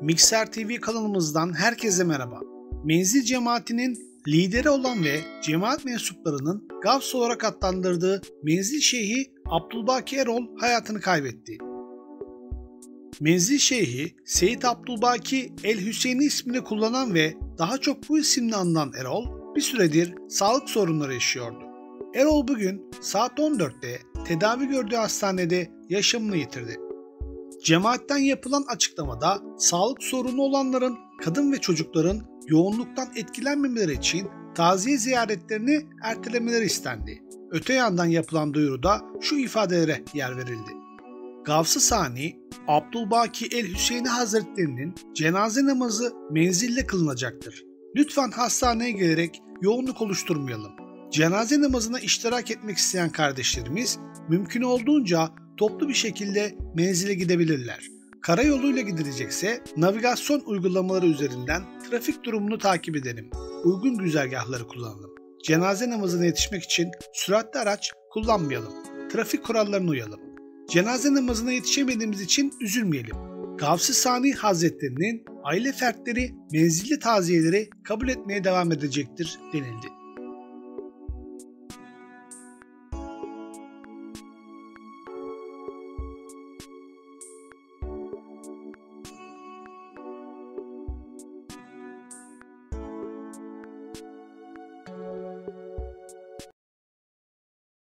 Mikser TV kanalımızdan herkese merhaba. Menzil cemaatinin lideri olan ve cemaat mensuplarının Gavs olarak adlandırdığı Menzil Şeyhi Abdülbaki Erol hayatını kaybetti. Menzil Şeyhi, Seyyid Abdülbaki el-Hüseyni ismini kullanan ve daha çok bu isimle anılan Erol, bir süredir sağlık sorunları yaşıyordu. Erol bugün saat 14'te tedavi gördüğü hastanede yaşamını yitirdi. Cemaatten yapılan açıklamada sağlık sorunu olanların, kadın ve çocukların yoğunluktan etkilenmemeleri için taziye ziyaretlerini ertelemeleri istendi. Öte yandan yapılan duyuruda şu ifadelere yer verildi. Gavs-ı Sani, Abdülbaki el-Hüseyni Hazretlerinin cenaze namazı menzilde kılınacaktır. Lütfen hastaneye gelerek yoğunluk oluşturmayalım. Cenaze namazına iştirak etmek isteyen kardeşlerimiz mümkün olduğunca toplu bir şekilde menzile gidebilirler. Karayoluyla gidilecekse navigasyon uygulamaları üzerinden trafik durumunu takip edelim. Uygun güzergahları kullanalım. Cenaze namazına yetişmek için süratli araç kullanmayalım. Trafik kurallarına uyalım. Cenaze namazına yetişemediğimiz için üzülmeyelim. Gavs-ı Sani Hazretlerinin aile fertleri menzilli taziyeleri kabul etmeye devam edecektir denildi.